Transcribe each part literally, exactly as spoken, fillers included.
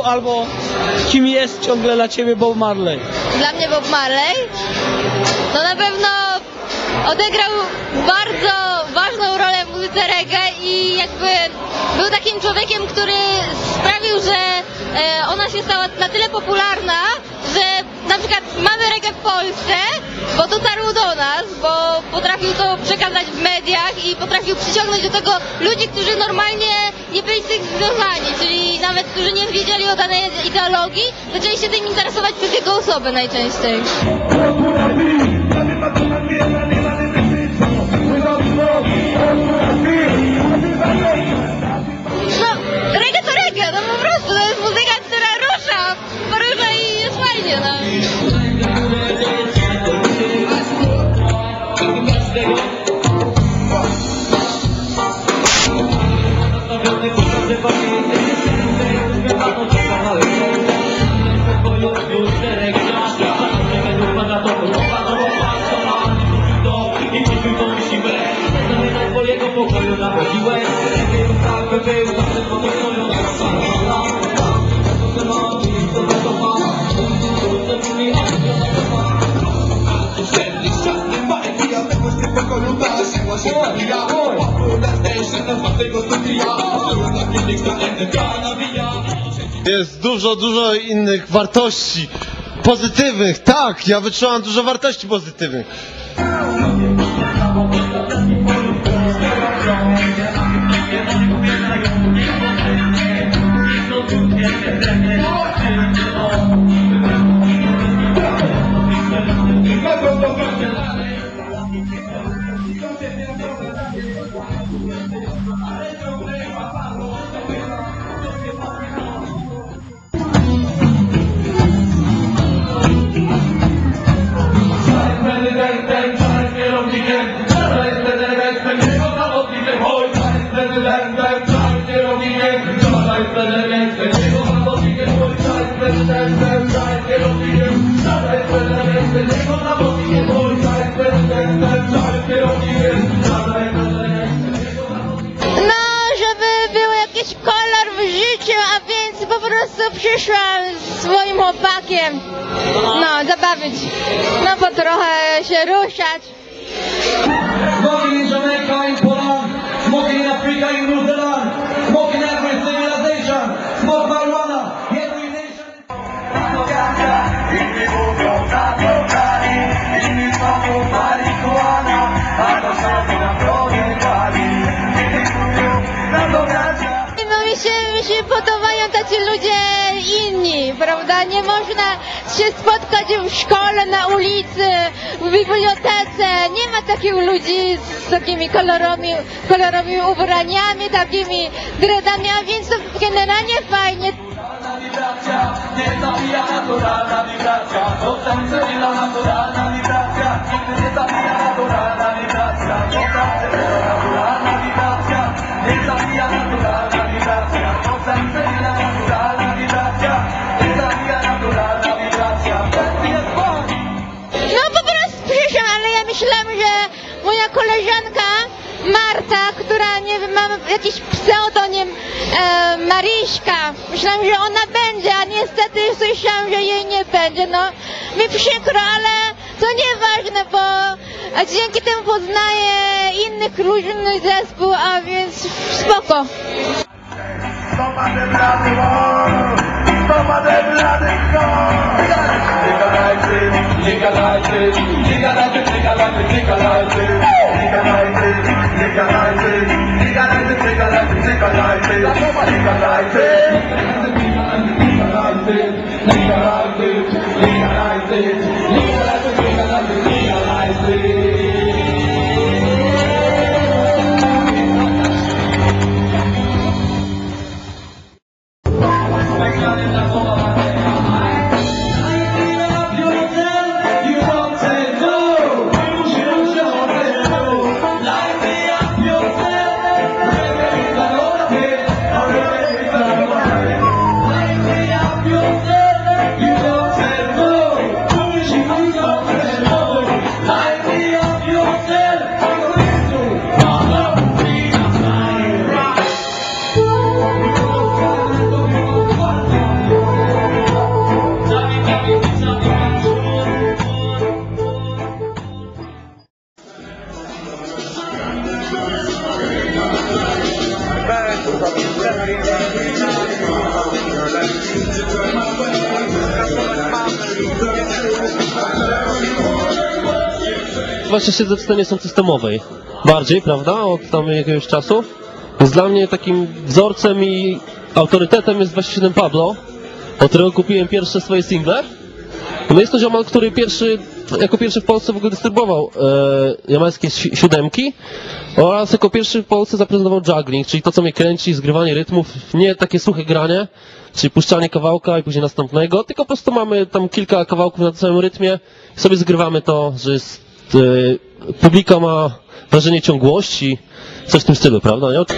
albo kim jest ciągle dla ciebie Bob Marley? Dla mnie Bob Marley? No na pewno odegrał bardzo ważną rolę w muzyce reggae i jakby był takim człowiekiem, który sprawił, że e, ona się stała na tyle popularna, że na przykład mamy reggae w Polsce, bo dotarło do nas, bo potrafił to przekazać w mediach i potrafił przyciągnąć do tego ludzi, którzy normalnie nie byli z tym związani, czyli nawet którzy nie wiedzieli o danej ideologii, zaczęli się tym interesować przez jego osobę najczęściej. No, reggae to reggae, no po prostu, to jest muzyka, która rusza, porusza i jest fajnie, no. Jest dużo, dużo innych wartości pozytywnych, tak, ja wyczułam dużo wartości pozytywnych. Przyszłam z swoim chłopakiem, no, zabawić, no, bo trochę się ruszać. Smoking in Jamaica, in Poland, smoking in Africa, in New Zealand, smoking every civilization, smoke marijuana, every nation. Inni mówią na drogami, inni znowu marihuana, a to sami na drogę pali. Inni mówią na drogami. Mi się, mi się podobają tacy ludzie inni, prawda? Nie można się spotkać w szkole, na ulicy, w bibliotece. Nie ma takich ludzi z takimi kolorowymi, kolorowymi ubraniami, takimi dreadami, a więc to generalnie fajnie. Wibracja, nie zabija naturalna wibracja, to tańczyła naturalna wibracja, nigdy nie zabija naturalna wibracja, to tańczyła naturalna wibracja, nie zabija naturalna wibracja, to tańczyła naturalna wibracja, nie zabija naturalna wibracja, to jest błąd. No po prostu przyszłam, ale ja myślałam, że moja koleżanka Marta, która, nie wiem, ma jakiś pseudonim e, Maryśka. Myślałam, że ona będzie, a niestety słyszałam, że jej nie będzie. No, mi przykro, ale to nieważne, bo dzięki temu poznaję innych różnych zespół, a więc spoko. You właśnie siedzę w scenie są systemowej. Bardziej, prawda? Od tam jakiegoś czasu. Więc dla mnie takim wzorcem i autorytetem jest dwadzieścia siedem Pablo, od którego kupiłem pierwsze swoje single. No jest to ziomal, który pierwszy, jako pierwszy w Polsce w ogóle dystrybuował e, jamańskie si siódemki oraz jako pierwszy w Polsce zaprezentował juggling, czyli to, co mnie kręci, zgrywanie rytmów, nie takie suche granie, czyli puszczanie kawałka i później następnego, tylko po prostu mamy tam kilka kawałków na tym samym rytmie i sobie zgrywamy to, że jest, e, publika ma wrażenie ciągłości, coś w tym stylu, prawda? Nie?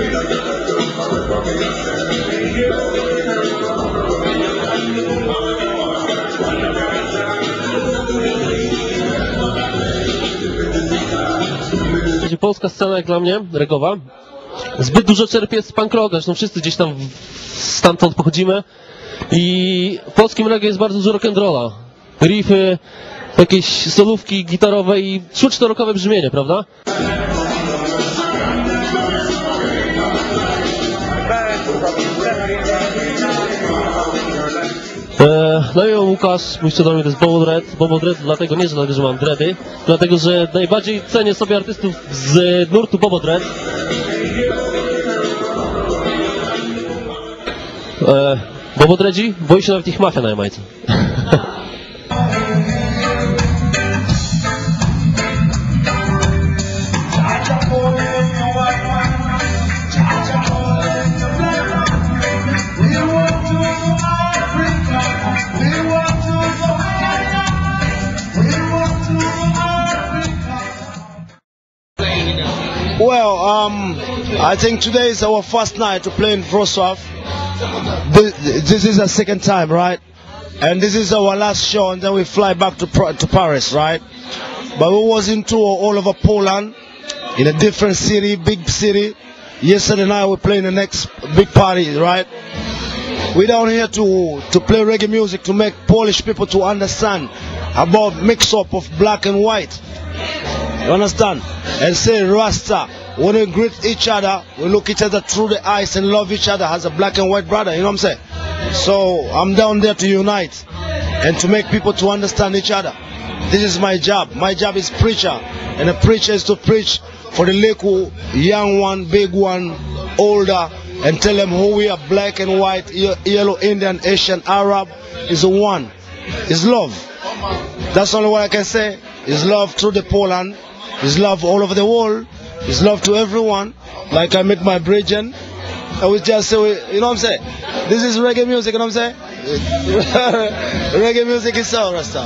Polska scena jak dla mnie, regowa, zbyt dużo czerpie z punk rocka, zresztą wszyscy gdzieś tam stamtąd pochodzimy i w polskim reggae jest bardzo dużo rock'n'rolla, riffy, jakieś solówki gitarowe i czuć to rockowe brzmienie, prawda? E, no i Łukasz, mój pseudonim to jest Bobo Dread. Bobo Dread dlatego nie, że dlatego, że mam dready, dlatego, że najbardziej cenię sobie artystów z nurtu Bobo Dread. E, Bobo Dreadzi boi się nawet ich mafia na Jamajce. Well, um, I think today is our first night to play in Wrocław. This, this is the second time, right? And this is our last show, and then we fly back to to Paris, right? But we was in tour all over Poland, in a different city, big city. Yesterday night we playing the next big party, right? We're down here to to play reggae music to make Polish people to understand about mix-up of black and white. You understand? And say Rasta. When we greet each other, we look each other through the eyes and love each other as a black and white brother. You know what I'm saying? So I'm down there to unite and to make people to understand each other. This is my job. My job is preacher, and a preacher is to preach for the little, young one, big one, older, and tell them who we are: black and white, yellow, Indian, Asian, Arab. Is one. Is love. That's only what I can say. Is love through the Poland. Is love all over the world. Is love to everyone. Like I met my brethren. I would just say, you know what I'm saying? This is reggae music, you know what I'm saying? Reggae music is so Rasta.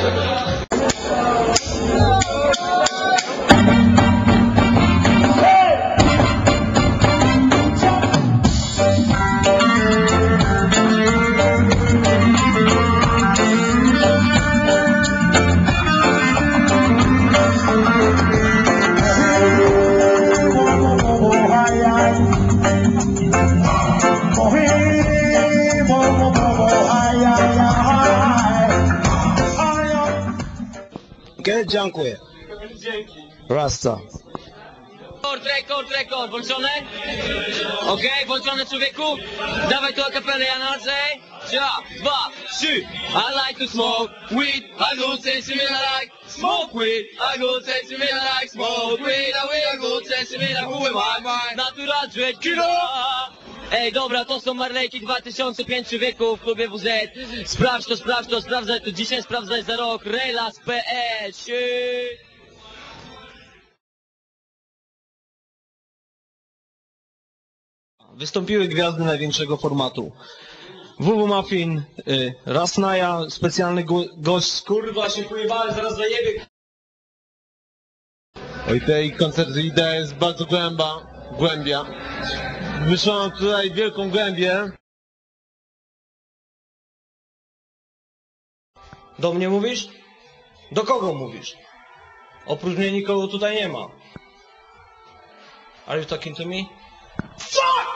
Get Jankwe. Rasta. Rekord, rekord, rekord, włączone? Okej, okay, włączone człowieku? Dawaj tu akapelę, ja na cej. Trzy, dwa, trzy. I like to smoke weed, I go say to me like smoke weed, I go say to me like smoke weed, I go say to me like who am I? Natural Dread Killer. Ej, dobra, to są Marlejki dwa tysiące pięć człowieku w klubie W Z. Sprawdź to, sprawdź to, sprawdzaj to dzisiaj, sprawdzaj za rok. Relas kropka pe el. Wystąpiły gwiazdy największego formatu. W W Muffin, y, Rasnaja, specjalny go gość. Kurwa, się pojebałem, zaraz zajebie. Oj, tej koncertu idea jest bardzo głęba, głębia. Wysłałem tutaj wielką głębię. Do mnie mówisz? Do kogo mówisz? Oprócz mnie nikogo tutaj nie ma. Are you talking to me? Fuck!